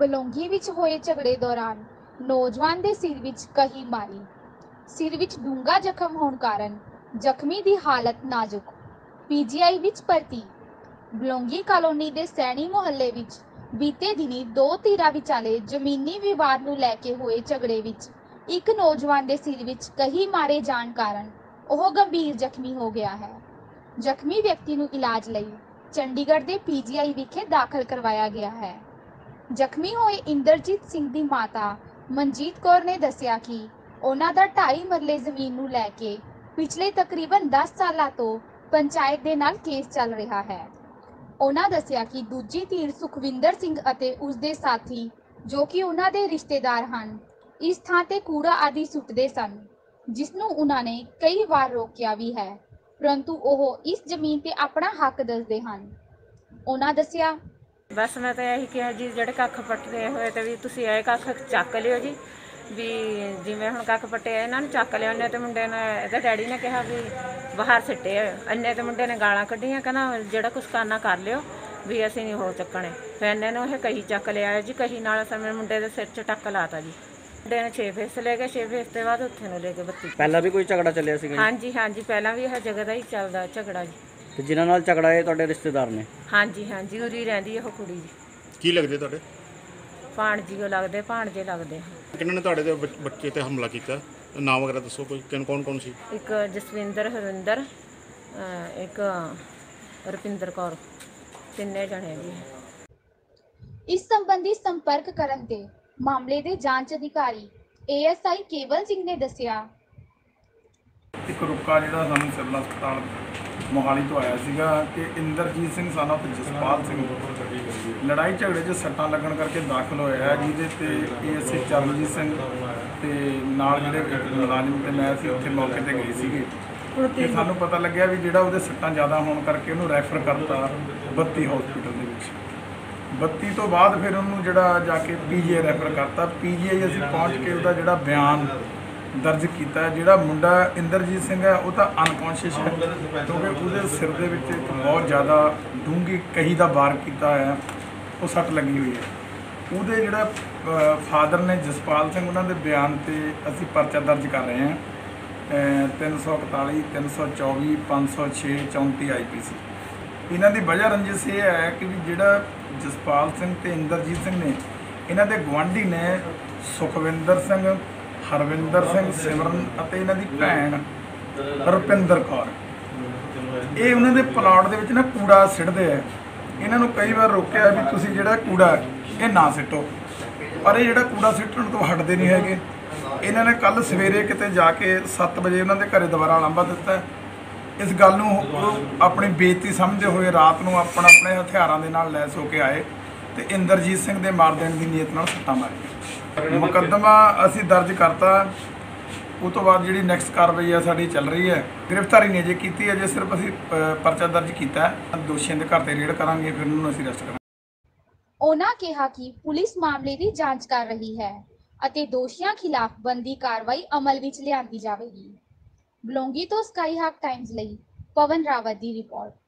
ਬਲੌਂਗੀ ਵਿੱਚ ਹੋਏ ਝਗੜੇ ਦੌਰਾਨ ਨੌਜਵਾਨ ਦੇ ਸਿਰ ਵਿੱਚ ਕਹੀ ਮਾਰੀ। ਸਿਰ ਵਿੱਚ ਡੂੰਘਾ ਜ਼ਖਮ ਹੋਣ ਕਾਰਨ ਜ਼ਖਮੀ ਦੀ ਹਾਲਤ ਨਾਜ਼ੁਕ, ਪੀਜੀਆਈ ਵਿੱਚ ਭਰਤੀ। ਬਲੌਂਗੀ ਕਾਲੋਨੀ ਦੇ ਸੈਣੀ ਮੁਹੱਲੇ ਵਿੱਚ ਬੀਤੇ ਦਿਨੀ ਦੋ ਧਿਰਾਂ ਵਿਚਾਲੇ ਜ਼ਮੀਨੀ ਵਿਵਾਦ ਨੂੰ ਲੈ ਕੇ ਹੋਏ ਝਗੜੇ ਵਿੱਚ ਇੱਕ ਨੌਜਵਾਨ ਦੇ ਸਿਰ ਵਿੱਚ ਕਹੀ ਮਾਰੇ ਜਾਣ ਕਾਰਨ ਉਹ ਗੰਭੀਰ ਜ਼ਖਮੀ ਹੋ ਗਿਆ ਹੈ। ਜ਼ਖਮੀ ਵਿਅਕਤੀ ਨੂੰ ਇਲਾਜ ਲਈ ਚੰਡੀਗੜ੍ਹ ਦੇ ਪੀਜੀਆਈ ਵਿਖੇ ਦਾਖਲ ਕਰਵਾਇਆ ਗਿਆ ਹੈ। ਜ਼ਖਮੀ ਹੋਏ ਇੰਦਰਜੀਤ ਸਿੰਘ ਦੀ ਮਾਤਾ ਮਨਜੀਤ ਕੌਰ ਨੇ ਦੱਸਿਆ ਕਿ ਉਹਨਾਂ ਦਾ 2.5 ਮਰਲੇ ਜ਼ਮੀਨ ਨੂੰ ਲੈ ਕੇ ਪਿਛਲੇ ਤਕਰੀਬਨ 10 ਸਾਲਾਂ ਤੋਂ ਪੰਚਾਇਤ ਦੇ ਨਾਲ ਕੇਸ ਚੱਲ ਰਿਹਾ ਹੈ। ਉਹਨਾਂ ਦੱਸਿਆ ਕਿ ਦੂਜੀ ਧਿਰ ਸੁਖਵਿੰਦਰ ਸਿੰਘ ਅਤੇ ਉਸਦੇ ਸਾਥੀ, ਜੋ ਕਿ ਉਹਨਾਂ ਦੇ ਰਿਸ਼ਤੇਦਾਰ ਹਨ, ਇਸ ਥਾਂ ਤੇ ਕੂੜਾ ਆਦਿ ਸੁੱਟਦੇ ਸਨ, ਜਿਸ ਨੂੰ ਉਹਨਾਂ ਨੇ ਕਈ ਵਾਰ ਰੋਕਿਆ ਵੀ ਹੈ, ਪਰੰਤੂ ਉਹ ਇਸ ਜ਼ਮੀਨ ਤੇ ਆਪਣਾ ਹੱਕ ਦੱਸਦੇ ਹਨ। ਉਹਨਾਂ ਦੱਸਿਆ, बस मैं तो यही कहा जी ਜਿਹੜੇ ਕੱਖ ਪੱਟਦੇ ਹੋਏ ਤੇ ਵੀ ਤੁਸੀਂ ਇਹ ਕੱਖ ਚੱਕ ਲਿਓ ਜੀ, ਵੀ ਜਿਵੇਂ ਹੁਣ ਕੱਖ ਪੱਟੇ ਇਹਨਾਂ ਨੂੰ ਚੱਕ ਲਿਓ। ਇੰਨੇ ਤੇ ਮੁੰਡੇ ਨੇ, ਇਹਦੇ ਡੈਡੀ ਨੇ ਕਿਹਾ ਵੀ ਬਾਹਰ ਸਿੱਟੇ। ਇੰਨੇ ਤੇ ਮੁੰਡੇ ਨੇ ਗਾਲਾਂ ਕੱਢੀਆਂ, ਕਹਿੰਦਾ ਜਿਹੜਾ ਕੁਛ ਕਰਨਾ ਕਰ ਲਿਓ, ਵੀ ਅਸੀਂ ਨਹੀਂ ਹੋ ਚੱਕਣੇ। ਫਿਰ ਇੰਨੇ ਨੂੰ ਇਹ ਕਹੀ ਚੱਕ ਲਿਆ ਜੀ, ਕਹੀ ਨਾਲ ਸਮੇਂ ਮੁੰਡੇ ਦੇ ਸਿਰ 'ਚ ਟੱਕ ਲਾਤਾ ਜੀ। ਮੁੰਡੇ ਨੇ 6 ਫੇਸ ਲੈ ਗਏ, 6 ਫੇਸ ਤੋਂ ਬਾਅਦ ਉੱਥੇ ਨੂੰ ਲੈ ਕੇ 32। ਪਹਿਲਾਂ ਵੀ ਕੋਈ ਝਗੜਾ ਚੱਲਿਆ ਸੀਗਾ? ਹਾਂਜੀ ਹਾਂਜੀ, ਪਹਿਲਾਂ ਵੀ ਇਹ ਜਗ੍ਹਾ ਦਾ ਹੀ ਚੱਲਦਾ ਝਗੜਾ ਜੀ। ਤੇ ਜਿਨ੍ਹਾਂ ਨਾਲ ਝਗੜਾ ਇਹ ਤੁਹਾਡੇ ਰਿਸ਼ਤੇਦਾਰ ਨੇ? ਹਾਂਜੀ ਹਾਂਜੀ, ਉਰੀ ਰਹਿੰਦੀ ਉਹ ਕੁੜੀ ਜੀ। ਕੀ ਲੱਗਦੇ ਤੁਹਾਡੇ? ਭਾਣਜੀਓ ਲੱਗਦੇ, ਭਾਣਜੇ ਲੱਗਦੇ। ਕਿਹਨਾਂ ਨੇ ਤੁਹਾਡੇ ਦੇ ਬੱਚੇ ਤੇ ਹਮਲਾ ਕੀਤਾ? ਨਾਮ ਵਗੈਰਾ ਦੱਸੋ, ਕੋਈ ਕੌਣ ਕੌਣ ਸੀ? ਇੱਕ ਜਸਵਿੰਦਰ, ਹਰਿੰਦਰ, ਇੱਕ ਰੁਪਿੰਦਰ ਕੌਰ, ਤਿੰਨੇ ਜਣੇ ਜੀ। ਇਸ ਸੰਬੰਧੀ ਸੰਪਰਕ ਕਰਨ ਤੇ ਮਾਮਲੇ ਦੇ ਜਾਂਚ ਅਧਿਕਾਰੀ ASI ਕੇਵਲ ਸਿੰਘ ਨੇ ਦੱਸਿਆ, ਇੱਕ ਰੁਕਾ ਜਿਹੜਾ ਸਾਨੂੰ ਸਿਵਲ ਹਸਪਤਾਲ ਮੋਹਾਲੀ ਤੋਂ ਆਇਆ ਸੀਗਾ ਕਿ ਇੰਦਰਜੀਤ ਸਿੰਘ ਸਾਨਾ ਤੇ ਜਸਪਾਲ ਸਿੰਘ ਲੜਾਈ ਝਗੜੇ 'ਚ ਸੱਟਾਂ ਲੱਗਣ ਕਰਕੇ ਦਾਖਲ ਹੋਇਆ, ਜਿਹਦੇ ਤੇ ASI ਚਰਨਜੀਤ ਸਿੰਘ ਤੇ ਨਾਲ ਜਿਹੜੇ ਮੁਲਾਜ਼ਮ ਤੇ ਮੈਂ ਸੀ ਉੱਥੇ ਮੌਕੇ ਤੇ ਗਏ ਸੀਗੇ। ਤੇ ਸਾਨੂੰ ਪਤਾ ਲੱਗਿਆ ਵੀ ਜਿਹੜਾ ਉਹਦੇ ਸੱਟਾਂ ਜ਼ਿਆਦਾ ਹੋਣ ਕਰਕੇ ਉਹਨੂੰ ਰੈਫਰ ਕਰਤਾ 32 ਹਸਪੀਟਲ ਦੇ ਵਿੱਚ। 32 ਤੋਂ ਬਾਅਦ ਫਿਰ ਉਹਨੂੰ ਜਿਹੜਾ ਜਾ ਕੇ PGI ਰੈਫਰ ਕਰਤਾ। PGI ਅਸੀਂ ਪਹੁੰਚ ਕੇ ਉਹਦਾ ਜਿਹੜਾ ਬਿਆਨ ਦਰਜ ਕੀਤਾ। ਜਿਹੜਾ ਮੁੰਡਾ ਇੰਦਰਜੀਤ ਸਿੰਘ ਹੈ ਉਹ ਤਾਂ ਅਨਕੌਂਸ਼ੀਅਸ ਹੈ, ਕਿਉਂਕਿ ਉਹਦੇ ਸਿਰ ਦੇ ਵਿੱਚ ਇੱਕ ਬਹੁਤ ਜ਼ਿਆਦਾ ਡੂੰਘੀ ਕਹੀ ਦਾ ਵਾਰ ਕੀਤਾ ਹੋਇਆ, ਉਹ ਸੱਟ ਲੱਗੀ ਹੋਈ ਹੈ। ਉਹਦੇ ਜਿਹੜਾ ਫਾਦਰ ਨੇ ਜਸਪਾਲ ਸਿੰਘ, ਉਹਨਾਂ ਦੇ ਬਿਆਨ ਤੇ ਅਸੀਂ ਪਰਚਾ ਦਰਜ ਕਰ ਰਹੇ ਹਾਂ 341, 324, 506, 34 IPC। ਇਹਨਾਂ ਦੀ ਵਜ੍ਹਾ ਰੰਜਿਸ਼ ਇਹ ਹੈ ਕਿ ਵੀ ਜਿਹੜਾ ਜਸਪਾਲ ਸਿੰਘ ਤੇ ਇੰਦਰਜੀਤ ਸਿੰਘ ਨੇ, ਇਹਨਾਂ ਦੇ ਗੁਆਂਢੀ ਨੇ ਸੁਖਵਿੰਦਰ ਸਿੰਘ, ਹਰਵਿੰਦਰ ਸਿੰਘ, ਸਿਮਰਨ ਅਤੇ ਇਹਨਾਂ ਦੀ ਭੈਣ ਰੁਪਿੰਦਰ ਕੌਰ, ਇਹ ਉਹਨਾਂ ਦੇ ਪਲਾਟ ਦੇ ਵਿੱਚ ਨਾ ਕੂੜਾ ਸਿੱਟਦੇ ਆ। ਇਹਨਾਂ ਨੂੰ ਕਈ ਵਾਰ ਰੋਕਿਆ ਵੀ ਤੁਸੀਂ ਜਿਹੜਾ ਕੂੜਾ ਇਹ ਨਾ ਸਿੱਟੋ, ਪਰ ਇਹ ਜਿਹੜਾ ਕੂੜਾ ਸਿੱਟਣ ਤੋਂ ਹਟਦੇ ਨਹੀਂ ਹੈਗੇ। ਇਹਨਾਂ ਨੇ ਕੱਲ੍ਹ ਸਵੇਰੇ ਕਿਤੇ ਜਾ ਕੇ 7 ਵਜੇ ਉਹਨਾਂ ਦੇ ਘਰੇ ਦੁਬਾਰਾ ਲਾਂਭਾ ਦਿੱਤਾ। ਇਸ ਗੱਲ ਨੂੰ ਆਪਣੀ ਬੇਇੱਜ਼ਤੀ ਸਮਝਦੇ ਹੋਏ ਰਾਤ ਨੂੰ ਆਪਣੇ ਹਥਿਆਰਾਂ ਦੇ ਨਾਲ ਲੈਸ ਹੋ ਕੇ ਆਏ ਤੇ ਇੰਦਰਜੀਤ ਸਿੰਘ ਦੇ ਮਾਰ ਦੇਣ ਦੀ ਨੀਅਤ ਨਾਲ ਸੱਟਾਂ ਮਾਰੀਆਂ। ਮੁਕੱਦਮਾ ਅਸੀਂ ਦਰਜ ਕਰਤਾ। ਉਹ ਤੋਂ ਬਾਅਦ ਜਿਹੜੀ ਨੈਕਸਟ ਕਾਰਵਾਈ ਆ ਸਾਡੀ ਚੱਲ ਰਹੀ ਹੈ। ਗ੍ਰਿਫਤਾਰੀ ਨਹੀਂ ਅਜੇ ਕੀਤੀ, ਅਜੇ ਸਿਰਫ ਅਸੀਂ ਪਰਚਾ ਦਰਜ ਕੀਤਾ। ਦੋਸ਼ੀਆਂ ਦੇ ਘਰ ਤੇ ਰੇਡ ਕਰਾਂਗੇ, ਫਿਰ ਉਹਨੂੰ ਅਸੀਂ ਅਰੈਸਟ ਕਰਾਂਗੇ। ਉਹਨਾਂ ਕਿਹਾ ਕਿ ਪੁਲਿਸ ਮਾਮਲੇ ਦੀ ਜਾਂਚ ਕਰ ਰਹੀ ਹੈ ਅਤੇ ਦੋਸ਼ੀਆਂ ਖਿਲਾਫ ਬਣਦੀ ਕਾਰਵਾਈ ਅਮਲ ਵਿੱਚ ਲਿਆਂਦੀ ਜਾਵੇਗੀ। ਬਲੌਂਗੀ ਤੋਂ ਸਕਾਈ ਹਾਕ ਟਾਈਮਜ਼ ਲਈ ਪਵਨ ਰਾਵਤ ਦੀ ਰਿਪੋਰਟ।